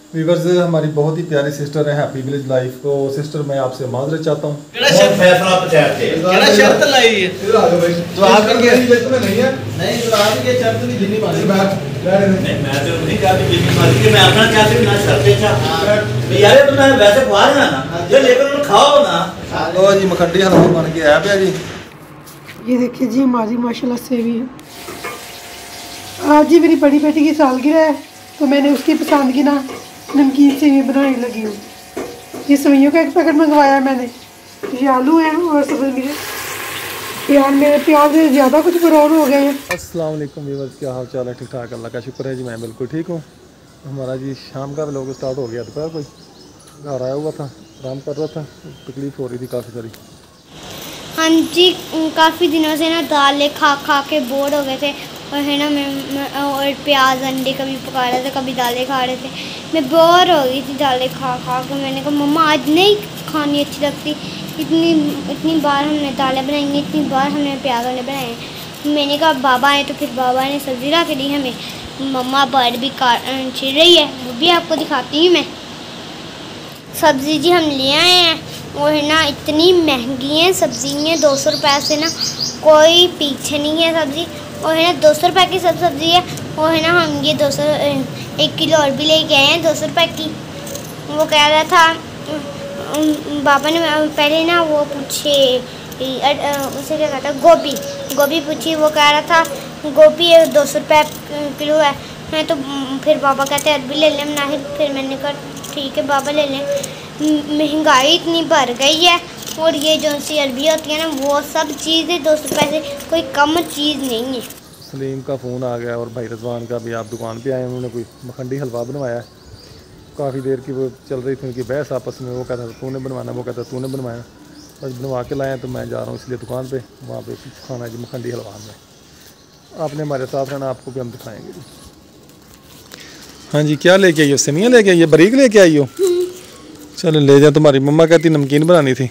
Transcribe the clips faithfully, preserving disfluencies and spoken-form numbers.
Viewers हमारी बहुत ही प्यारी सिस्टर है हैप्पी विलेज लाइफ। तो सिस्टर मैं आपसे माजरत चाहता हूँ। केड़ा शर्त फैसला पंचायत से केड़ा शर्त लाई है इधर आ जाओ भाई। तो आप के लिस्ट में नहीं है नहीं तो आप के शर्त नहीं जिन्नी मारी बात नहीं मैं तो नहीं चाहती जिन्नी मारी कि मैं अपना चाहती ना शर्त है यार तो मैं वैसे खवा रहा ना जो लेकर उन्हें खाओ ना। लो जी मखंडी हलवा बन के आया पे जी। ये देखिए जी हमारी माशाल्लाह सेवी है। आज ही मेरी बड़ी बेटी की सालगिरह है तो मैंने उसकी पसंद की ना नमकीन सेवी बनाने लगी हूँ। ये सेवियों का एक पैकेट मंगवाया मैंने। ये आलू हैं और सब्ज़ मिले प्याज मेरे प्याज से ज़्यादा कुछ ब्राउन हो गए हैं। अस्सलाम वालेकुम व्यूअर्स, क्या हाल चाल है? ठीक ठाक, अल्लाह का शुक्र है जी, मैं बिल्कुल ठीक हूँ। हमारा जी शाम का व्लॉग स्टार्ट हो गया। दोपहर कोई घर आया हुआ था, आराम कर रहा था, तकलीफ़ हो रही थी काफ़ी सारी। हाँ जी, काफ़ी दिनों से ना दालें खा खा के बोर हो गए थे और है ना मैं और प्याज अंडे कभी पका रहे थे कभी दालें खा रहे थे। मैं बोर हो गई थी दालें खा खा के। मैंने कहा मम्मा आज नहीं खानी अच्छी लगती, इतनी इतनी बार हमने दालें बनाई, इतनी बार हमने प्याज अंडे बनाए। मैंने कहा बाबा आए तो फिर बाबा ने सब्ज़ी ला के दी हमें। मम्मा बर्ड भी काट छिल रही है, वो भी आपको दिखाती हूँ मैं। सब्ज़ी जी हम ले आए हैं और है ना इतनी महंगी है सब्ज़ी है, दो सौ रुपये से ना कोई पीछे नहीं है सब्ज़ी। और है ना दो सौ रुपये की सब सब्ज़ी है और है ना हम ये दो सौ एक किलो और भी लेके आए हैं दो सौ रुपये की। वो कह रहा था बाबा ने पहले ना वो पूछे उसे क्या कहता है गोभी गोभी पूछी। वो कह रहा था गोभी दो सौ रुपये किलो है। मैं तो फिर बाबा कहते हैं अरबी ले लें ना। फिर मैंने कहा ठीक है बाबा ले लें। महंगाई इतनी बढ़ गई है और ये जो सी अरबी होती है ना वो सब चीज़ें दो सौ रुपये से कोई कम चीज़ नहीं है। सलीम का फ़ोन आ गया और भाई रजवान का भी, आप दुकान पे आए, उन्होंने कोई मखंडी हलवा बनवाया है। काफ़ी देर की वो चल रही थी उनकी बहस आपस में। वो कहता था तूने बनवाना, वो कहता तूने बनवाया। बस बनवा के लाए तो मैं जा रहा हूँ इसलिए दुकान पे, वहाँ पे खाना है जी मखंडी हलवा में। आपने हमारे साथ रहना, आपको भी हम दिखाएँगे जी। हाँ जी, क्या लेके आई हो? सेवियाँ लेके आई हो? बरीक लेके आई हो? चलो ले जाओ, तुम्हारी मम्मा कहती नमकीन बनानी थी।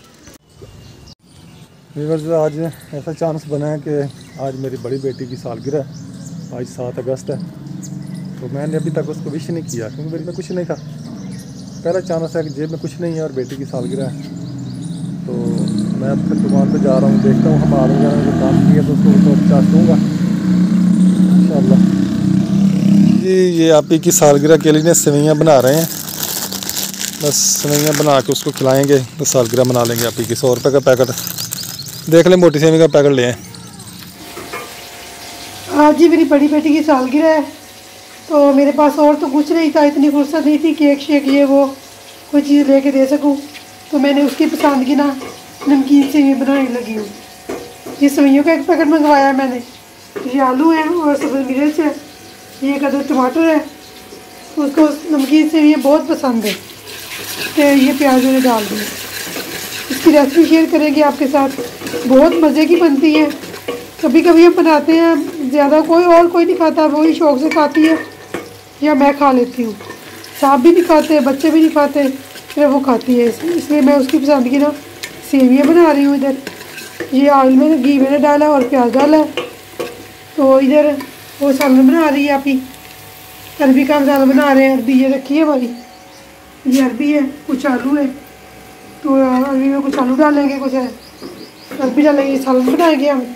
व्यूअर्स आज ऐसा चांस बना है कि आज मेरी बड़ी बेटी की सालगिरह है। आज सात अगस्त है तो मैंने अभी तक उसको विश नहीं किया क्योंकि मेरे में कुछ नहीं था। पहला चांस है कि जेब में कुछ नहीं है और बेटी की सालगिरह है। तो मैं अब फिर दुकान पे जा रहा हूँ, देखता हूँ हमारे वगैरह जो काम किया तो उसको तो चार्ज दूँगा इंशाल्लाह जी। ये आप ही की सालगिरह के लिए सेवइयाँ बना रहे हैं। बस सेवइयाँ बना के उसको खिलाएँगे तो सालगिरह बना लेंगे। आप ही की सौ रुपये का पैकेट देख लें, मोटी सेवी का पैकेट ले आए। आज ही मेरी बड़ी बेटी की सालगिरह है तो मेरे पास और तो कुछ नहीं था, इतनी फुर्सत नहीं थी केक शेक ये वो कोई चीज़ लेके दे सकूं। तो मैंने उसकी पसंद की ना नमकीन सेवी बनाने लगी हूँ। ये सेवियों का एक पैकेट मंगवाया है मैंने। ये आलू हैं और सब्ज़ मिर्च है, ये कदर टमाटर है। उसको नमकीन सेवी बहुत पसंद है तो ये प्याज मैंने डाल दिए। इसकी रेसिपी शेयर करेंगे आपके साथ, बहुत मज़े की बनती है। कभी कभी हम बनाते हैं, ज़्यादा कोई और कोई नहीं खाता, वही शौक़ से खाती है या मैं खा लेती हूँ। साहब भी नहीं खाते, बच्चे भी नहीं खाते, फिर वो खाती है। इसलिए मैं उसकी पसंद की ना सेवियाँ बना रही हूँ। इधर ये ऑयल में घी मैंने डाला और प्याज डाला है। तो इधर वो सालन बना रही है आप ही, अरबी का मसाला बना रहे हैं। अरबी ये रखी है हमारी, ये अरबी है, कुछ आलू है तो अरबी में कुछ आलू डालेंगे, कुछ अरबी डालेंगे, सालन बनाएंगे हम।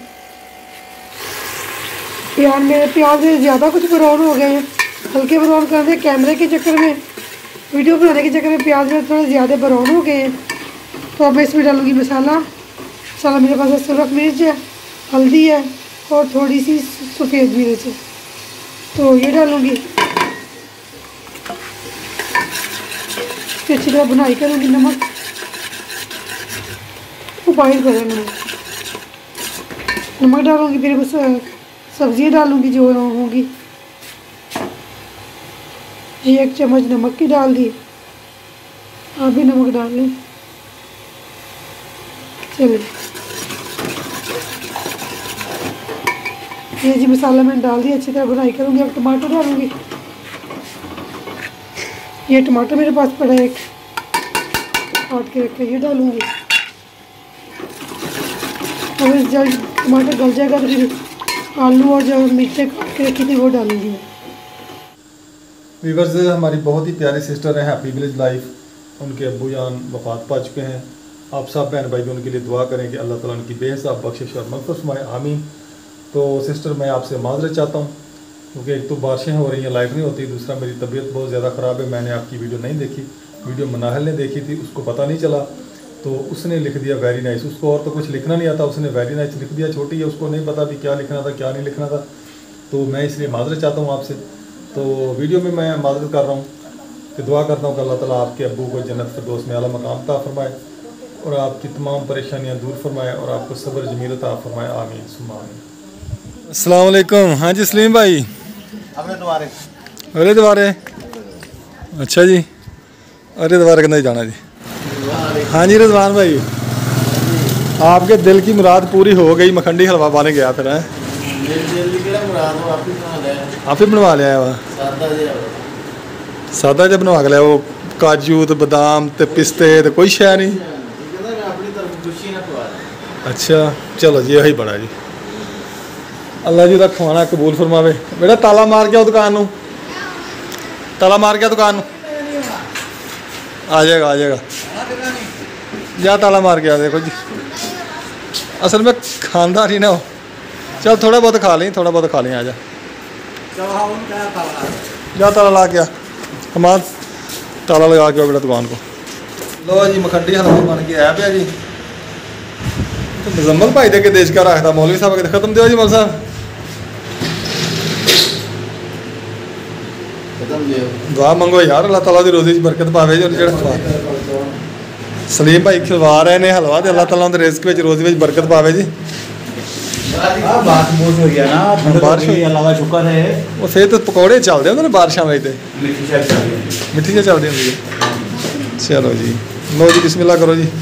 प्याज मेरे प्याज से ज़्यादा कुछ ब्राउन हो गए हैं, हल्के ब्राउन कर दे। कैमरे के चक्कर में, वीडियो बनाने के चक्कर में प्याज में थोड़े ज़्यादा ब्राउन हो गए हैं। तो अब मैं इसमें डालूँगी मसाला। मसाला मेरे पास सुरख मिर्च है, हल्दी है और थोड़ी सी सफ़ेद मिर्च है, तो ये डालूँगी। अच्छी तरह बुनाई करूँगी। नमक बॉइल करेंगे, नमक डालूँगी, फिर बस सब्ज़ियाँ डालूँगी जो होंगी। ये एक चम्मच नमक की डाल दी, आप भी नमक डाल लें। चलिए ये जी मसाला मैंने डाल दिया, अच्छी तरह बुनाई करूँगी। अब टमाटर डालूँगी। ये टमाटर मेरे पास पड़ा है, एक काट के रखे, ये डालूँगी। अब जब टमाटर गल जाएगा तो फिर आलू और जो मिर्चें काट के रखी थी वो डालूँगी मैं। वीवर्स, हमारी बहुत ही प्यारी सिस्टर हैं हैप्पी विलेज लाइफ, उनके अब्बू जान वफात पा चुके हैं। आप सब बहन भाई भी उनके लिए दुआ करें कि अल्लाह ताला उनकी बेहिसाब बख्शिश और मग़फ़िरत फरमाए, आमीन। तो सिस्टर, मैं आपसे माज़रत चाहता हूँ क्योंकि एक तो बारिशें हो रही हैं, लाइव नहीं होती, दूसरा मेरी तबीयत बहुत ज़्यादा ख़राब है। मैंने आपकी वीडियो नहीं देखी, वीडियो मनाहल ने देखी थी, उसको पता नहीं चला तो उसने लिख दिया वेरी नाइस। उसको और तो कुछ लिखना नहीं आता, उसने वेरी नाइस लिख दिया। छोटी है, उसको नहीं पता भी क्या लिखना था क्या नहीं लिखना था, तो मैं इसलिए माज़रत चाहता हूँ आपसे। तो वीडियो में मैं माज़रत कर रहा हूँ कि दुआ करता हूँ कि अल्लाह ताला आपके अब्बू को जन्नत फिरदौस में आला मकाम अता फरमाए और आपकी तमाम परेशानियाँ दूर फरमाए और आपको सब्र जमील अता फरमाए, आमीन सुम्मा आमीन। अस्सलाम वालेकुम। हाँ जी सलीम भाई, अपने दोबारे अरे दोबारे, अच्छा जी, अरे दोबारा कितना जाना जी। हाँ जी रिजवान भाई, आपके दिल की मुराद पूरी हो गई, मखंडी हलवा बन गया फिर है। आप ही बनवा लिया वह सादा जब बनवा लिया, वो काजू तो बादाम तो पिस्ते तो कोई शै नहीं। अच्छा चलो जी, यही बड़ा जी, अल्लाह जी का खवाना कबूल फरमावे। बेटा ताला मार के आओ दुकान नू, ताला मार के दुकान नू, आ जाएगा आ जाएगा, जा ताला मार के आ। देखो जी, असल में खानदार ही ना हो, चल थोड़ा बहुत खा लें, थोड़ा बहुत खा लें, आ जा जा ताला ला के आ, हमार ताला लगा के आओ बेटा दुकान को। लो जी, मखंडी हलवा बन के आया पे जी। तो मुजम्मल भाई दे के देश का रखता, मौलवी साहब के खत्म दियो जी। मौलवी साहब दुआ मंगो यार, अल्लाह ताला दी रोज़ी च बरकत पावे जी। जेड़ा सलीम भाई खिलवा रहे ने हलवा, तो अल्लाह ताला उनके रिज़्क विच रोज़ी विच बरकत पावे जी। बात बहुत हो गया ना, बारिश हुई, अल्लाह का शुक्र है। वो फिर तो पकौड़े चलते होंगे ना बारिशों में, तो मिठी चाय चल रही है, मिट्टी से चलती होंगी है। चलो जी, लो जी बिस्मिल्लाह करो जी।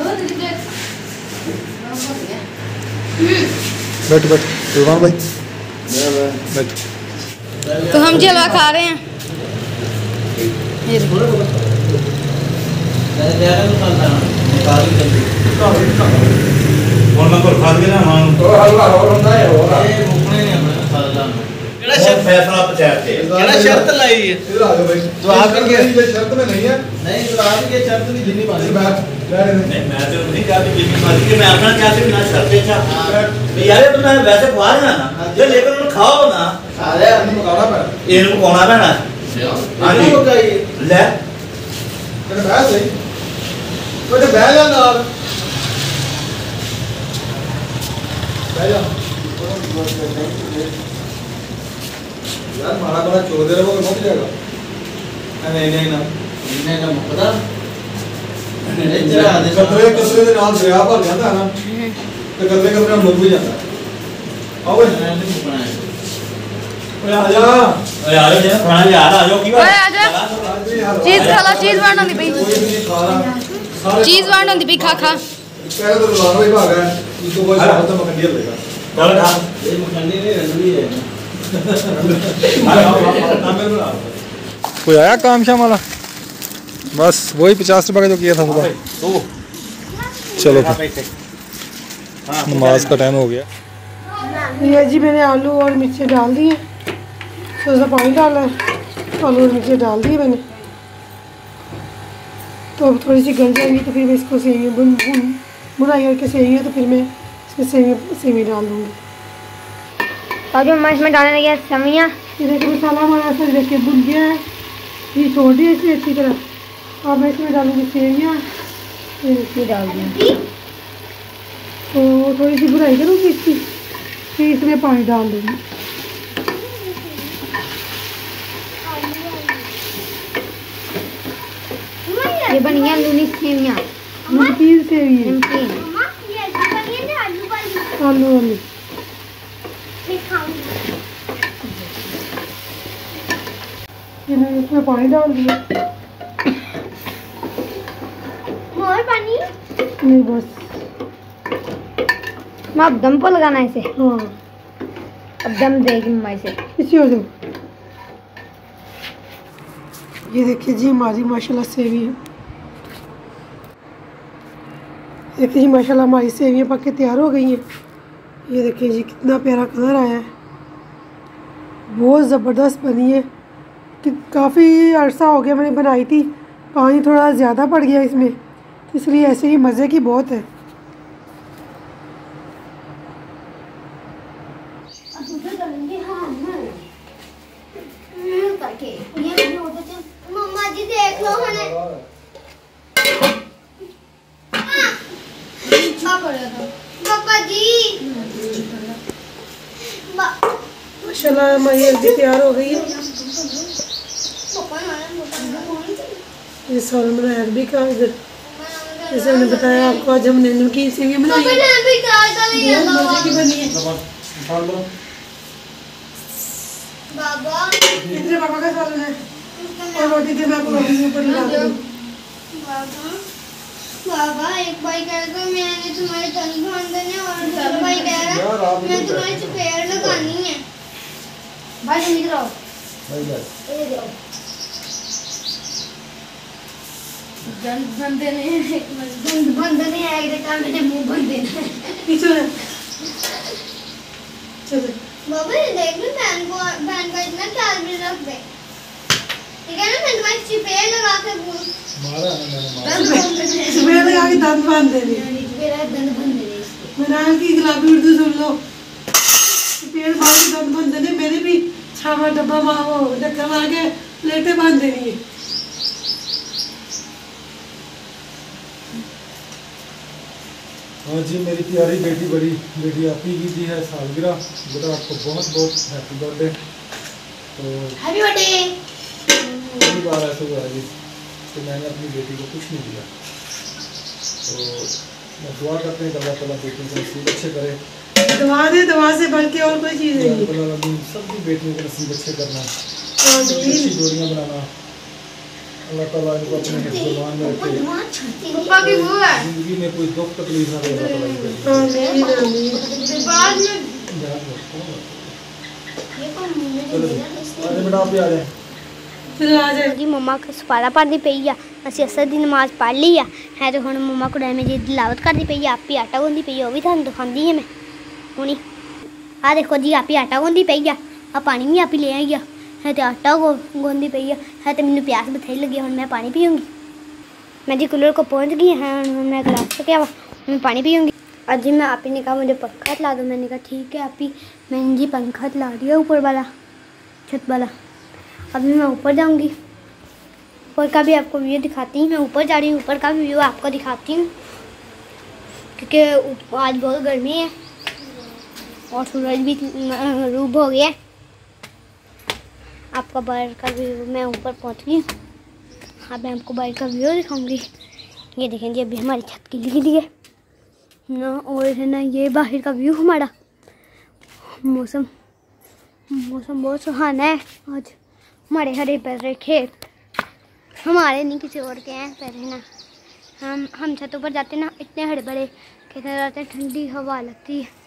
बैठ बैठ रिजवान भाई बैठ। तो हम जी हलवा खा रहे हैं। फैसला पंचायत से केड़ा शर्त लाई है, तो आप इनके शर्त में नहीं है, नहीं तो आप इनके शर्त नहीं जिन्नी मानी। नहीं मैं तो नहीं कहा कि जिन्नी मानी के मैं अपना चाहती हूं ना शर्तें था यार, तुम वैसे खवा रहे ना जो लेकर उन्हें खाओ ना, अरे हम पकाना पड़ा, इनको पकाना पैना। हां जी हो गई ले तेरे बैठ सही, तो बैठ जा नाल बैठ जा यार, मारा बड़ा चोर दे रहा वो मुक जाएगा। नहीं नहीं ना इन्ने ना मुकदा इधर आ दे, कतरे कतरे दे नाल दरिया भर जाता है ना, तो कतरे कतरे मुक भी जाता है। आओ नहीं मुकना है, ओए आ जा, ओए आ जा खाना यार, आ जाओ की बात, ओए आ जा, चीज खा लो, चीज वांड होंदी पई, चीज वांड होंदी पई, खा खा। पहले तो रुलान भाई भाग है, इसको कोई साथ तो मखंडी लेगा, चल खा। ये मखंडी नहीं रंगली है। कोई आया काम शाम वाला? बस वही पचास रुपए का जो किया था सुबह। चलो फिर नमाज का टाइम हो गया। ये जी मैंने आलू और मिर्ची डाल दी है, थोड़ा सा पानी डाला है, आलू और मिर्ची डाल दी मैंने। तो अब थोड़ी सी गल जाएंगी तो फिर मैं इसको सेवियाँ बुन बुन बुनाई करके सेवियाँ, तो फिर मैं इसमें सेवियाँ सेवियाँ डाल दूँगी। अभी मैं इसमें डालने लगी समिया। ये देखिए मसाला हमारा ऐसा देखिए भुन गया है, ये छोड़ दिया इसे अच्छी तरह। और मैं इसमें डालूँगी सेवियाँ, फिर इसमें डाल दूँगी, तो थोड़ी सी भुनाई करूँगी इसकी, फिर इसमें पानी डाल दूँगी। ये बन गया लूनी सेवियाँ, नमकीन सेवियाँ, नमकीन आलू वाली। ये मैंने इसमें पानी डाल दिया, और पानी नहीं बस। मैं अब दम पर लगाना है इसे। हाँ अब दम देगी मम्मा इसे। इसी हो जाओ। ये देखिए जी हमारी माशाल्लाह सेवियाँ, देखिए जी माशाल्लाह हमारी सेवियाँ पक के तैयार हो गई हैं। ये देखिए जी कितना प्यारा कलर आया है, बहुत ज़बरदस्त बनी है। कि काफ़ी अरसा हो गया मैंने बनाई थी, पानी थोड़ा ज़्यादा पड़ गया इसमें, इसलिए ऐसे ही मज़े की बहुत है। मम्मा जी देख लो पापा जी। माशाल्लाह हमारी हल्दी तैयार हो गई है। ये सॉलमन अरबी का इधर जैसे मैंने बताया आपको, आज हमने नमकीन सेवियां बनाई हैं, मजे की बनी है। बाबा इधर पापा का सालन है और रोटी के मैं आपको रोटी ऊपर लगा दूँ। बाबा बाबा एक भाई कह रहा मैंने तुम्हारे तन बांध देने और दूसरा भाई कह रहा मैं तुम्हारी चपेट लगानी है। भाई तुम इधर आओ, इधर आओ। दंत बंदे नहीं, दंत बंदे नहीं आएगा काम मेरे मुंह बंदे पीछे चलो। बाबा ये देख लो बहन को, बहन का इतना ख्याल भी रख दे, ठीक है ना। मैं तुम्हारी चपेट लगा के बोल मारा है मैंने, मारा चपेट लगा के दंत बांध देने, मेरा दंत बंद दे इसके। मैंने की गुलाबी उर्दू सुन लो, चपेट बांध के दंत बांध देने। मेरे भी छावा डब्बा माँ वो ढक्कन लगा के प्लेटें बांध देनी है। हाँ जी, मेरी प्यारी बेटी, बड़ी बेटी आपकी की दी है सालगिरह। बेटा आपको बहुत बहुत हैप्पी बर्थडे। तो हैप्पी बर्थडे। पहली बार ऐसा हुआ है जी तो मैंने अपनी बेटी को कुछ नहीं दिया। तो मैं दुआ करते हैं कि अल्लाह ताला बेटी को नसीब अच्छे करे। दवा दे, दवा से बढ़ के और कोई चीज़ नहीं है। अल्लाह ताला सभी बेटियों को नसीब अच्छे करना, आमीन। अच्छी जोड़ियाँ बनाना। अल्लाह ताला इनको अपने हिफ्ज़-ओ-मान में रखे, पापा की वो है जिंदगी में कोई दुख तकलीफ ना दे अल्लाह ताला इनको। आमीन आमीन। बाद में ध्यान रखो। ये कौन मुंह चलो में आ जाए बेटा, आप भी आ जाए। चलो आ जाए जी। मम्मा को सुपारा पढ़नी पई है, असं असर की नमाज पढ़ ली है है तो हम मम्मा को में जी दिलावत करनी पई है। आप ही आटा गुंदी पई है, वो भी थानू दिखाती है मैं हुणी। आ देखो जी, आप ही आटा गुंदी पई है, आ पानी भी आप ही ले आई है तो आटा गो गुंदी पई है, है तो मैंने प्यास बथेरी लगी, हम मैं पानी पीऊँगी। मैं जी कूलर को पहुँच गई है, मैं गिलास से क्या मैं पानी पीऊँगी। आज जी मैं आप ही ने कहा मुझे पंखा चला दो, मैंने कहा ठीक है आप ही। मैंने जी पंखा चला दिया ऊपर वाला, छत वाला। अभी मैं ऊपर जाऊंगी, ऊपर का भी आपको व्यू दिखाती हूँ। मैं ऊपर जा रही हूँ, ऊपर का भी व्यू आपको दिखाती हूँ, क्योंकि आज बहुत गर्मी है और सूरज भी रूब हो गया। आपका बाहर का व्यू, मैं ऊपर पहुँच गई। अब मैं आपको बाहर का व्यू दिखाऊंगी। ये देखें जी, अभी हमारी छत की ली है ना, और है ना ये बाहर का व्यू हमारा। मौसम मौसम बहुत सुहाना है आज। हमारे हरे भरे खेत, हमारे नहीं किसी और के हैं, पर है ना हम हम छतों पर जाते ना, इतने हरे भरे खेत जाते हैं, ठंडी हवा लगती है।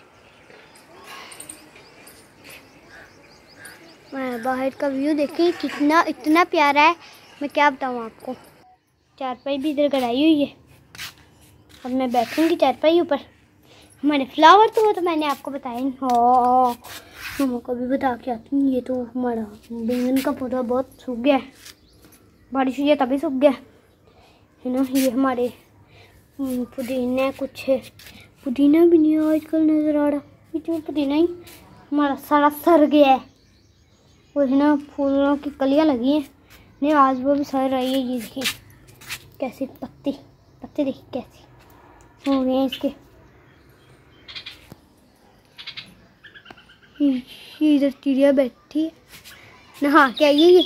बाहर का व्यू देखें कितना इतना प्यारा है, मैं क्या बताऊँ आपको। चारपाई भी इधर गड़ाई हुई है, अब मैं बैठूंगी चारपाई ऊपर। हमारे फ्लावर तो वो तो मैंने आपको बताया नहीं। हाँ मम्मा को भी बता के आती हूँ। ये तो हमारा बैंगन का पौधा बहुत सूख गया है, बारिश हुई है तभी सूख गया है ना। ये हमारे पुदीना कुछ है, पुदीना भी नहीं आजकल नज़र आ रहा, बीच में पुदीना ही हमारा सारा सर गया है। और है ना फूलों की कलियाँ लगी हैं, नहीं आज वो भी सर रही है। ये देखिए कैसे पत्ते पत्ते देखिए कैसे हो गए हैं इसके। इधर चिड़िया बैठी है, नहा के आई है ये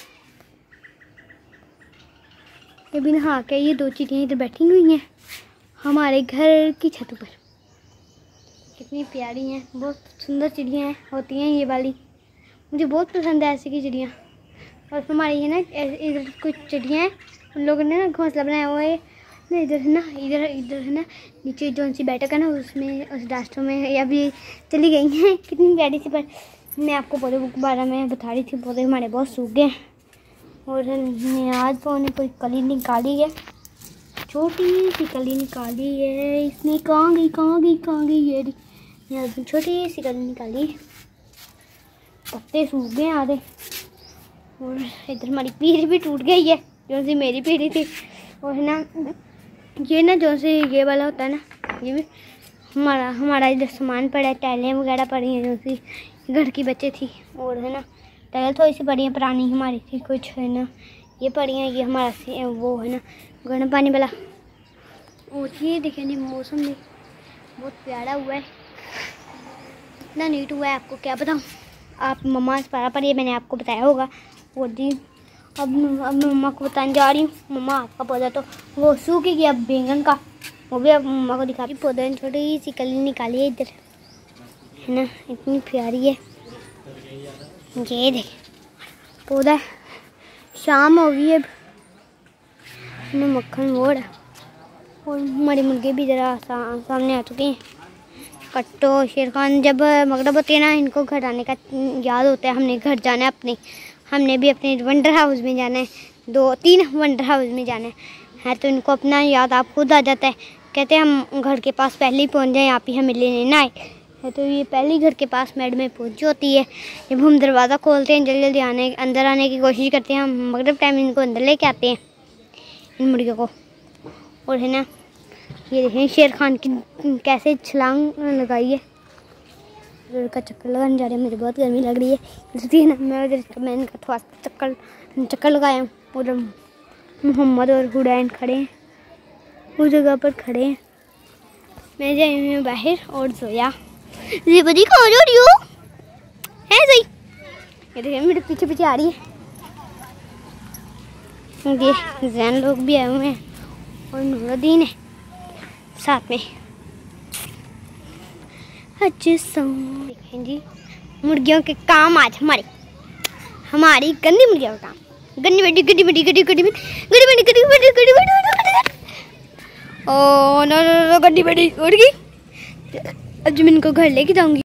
ये भी नहा के आई है। दो चिड़ियाँ इधर बैठी हुई हैं हमारे घर की छत पर। कितनी प्यारी हैं, बहुत सुंदर चिड़ियाँ हैं होती हैं ये वाली, मुझे बहुत पसंद है ऐसी की चिड़ियाँ। और हमारी है ना इधर कुछ चिड़ियाँ हैं, उन लोगों ने ना घोंसला बनाया हुआ है ना, इधर है ना इधर इधर है ना नीचे जो सी बैठक है ना उसमें, उस रास्ते में या भी चली गई हैं। कितनी प्यारी सी, पर मैं आपको पौधे के बारे में बता रही थी, पौधे हमारे बहुत सूख गए हैं। और आज तो उन्हें कोई कली निकाली है, छोटी सी कली निकाली है इसने। कहाँ गई कहाँ गई कहाँ गई ये यहाँ छोटी सी कली निकाली, पत्ते सूख गए आधे। और इधर हमारी पीढ़ी भी टूट गई है, जो सी मेरी पीढ़ी थी। और है ना ये ना जो से ये वाला होता है ना, ये भी हमारा हमारा इधर सामान पड़ा है, टाइलें वगैरह पड़ी हैं जो सी घर की बच्चे थी। और है ना टाइल थोड़ी सी पड़ी है, पुरानी हमारी थी कुछ, है ना ये पड़ी हैं, ये हमारा वो है ना गर्म पानी वाला। और ये देखें नहीं मौसम भी बहुत प्यारा हुआ है, इतना नीट हुआ है आपको क्या बताऊँ। आप मम्मा से पारा पर ये मैंने आपको बताया होगा। और जी अब अब मैं मम्मा को बताने जा रही हूँ। मम्मा आपका पौधा तो वो सूख ही गया बैंगन का, वो भी अब मम्मा को दिखा रही। पौधे छोटी सी कली निकाली है इधर, है ना इतनी प्यारी है। ये देख पौधा, शाम हो गई है, अब मक्खन वो है। और हमारी मुर्गे भी ज़रा सा, सामने आ चुके हैं। कट्टो शेर खान जब मगरब होती है ना, इनको घर आने का याद होता है, हमने घर जाना है अपने, हमने भी अपने वंडर हाउस में जाना है, दो तीन वंडर हाउस में जाना है, है तो इनको अपना याद आप खुद आ जाता है। कहते हैं हम घर के पास पहले ही पहुंच जाए, आप ही हमें लेने ना आए, है तो ये पहले ही घर के पास मैड में पहुंची होती है। जब हम दरवाज़ा खोलते हैं जल्दी जल्दी आने अंदर आने की कोशिश करते हैं, हम मगरब टाइम इनको अंदर लेके आते हैं इन मुर्गियों को। और है ना ये देखें शेर खान की कैसे छलांग लगाई है। उधर का चक्कर लगाने जा रहे हैं, मुझे बहुत गर्मी लग रही है इसलिए ना मैं उधर मैं इनका थोड़ा चक्कर चक्कर लगाया हूँ। उधर मोहम्मद और हुडैन खड़े हैं, उस जगह पर खड़े हैं। मैं जाई हुई हूँ बाहर। और जोया जी बड़ी कहाँ जा रही हो है सही, ये देखिए मेरे पीछे पीछे आ रही है। ये जैन लोग भी आए हुए हैं और नूरुद्दीन है साथ में। देखें जी मुर्गियों के काम आज हमारे हमारी गंदी मुर्गियों का काम। गंदी बेटी गड्डी बेटी गड्डी गड्डी गड्डी बेटी गड्डी बेटी गड्डी बेटी ओ नो नो गड्डी बेटी उड़ गई। अब जब इनको घर लेके जाऊंगी